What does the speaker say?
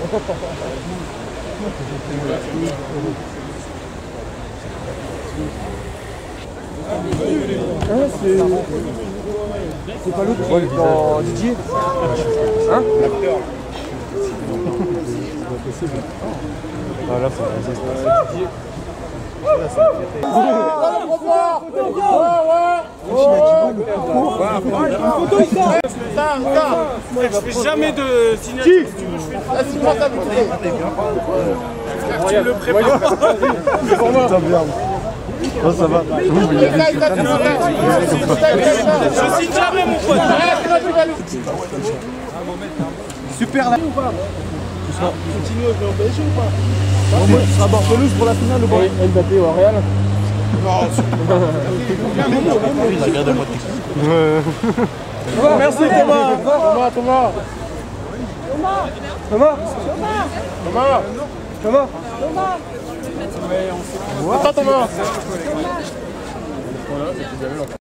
C'est pas l'autre qui est dans Didier. Hein? L'acteur. C'est pas possible. Ah là, c'est Didier. Je fais jamais de signature. Tu le prépares. Oh, ça va. Je signe jamais, mon pote. Super là. Tu continues à jouer en PSG ou pas? Tu seras Barcelouse pour la finale ou pas? Mbappé ou Real? Non, Merci Thomas. Thomas. Attends Thomas.